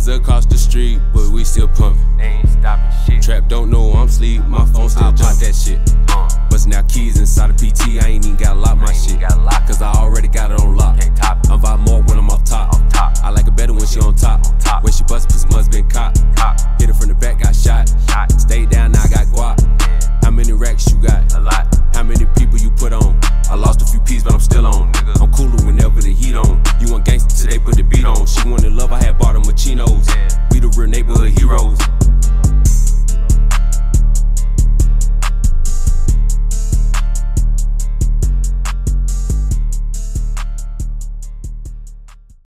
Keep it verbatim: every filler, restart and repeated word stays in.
across the street, but we still pumping. They ain't stopping shit. Trap don't know I'm sleep, my phone still pop that shit. Uh, Bustin' out keys inside a P T, I ain't even gotta lock my shit. got lock. Cause I already got it on lock. Can't top it. I'm vibe more when I'm off top. Off top. I like it better when she on top. On top. When she bust, pussy must been caught. Cop. Hit her from the back, got shot. Shot. Stayed down, now I got guap. Yeah. How many racks you got? A lot. How many people you put on? I lost a few pieces, but I'm still on. Nigga. I'm cooler whenever the heat on. You want gangsta till they put the beat on. She wanted love, I had bought them with chinos. Yeah. We the real neighborhood heroes.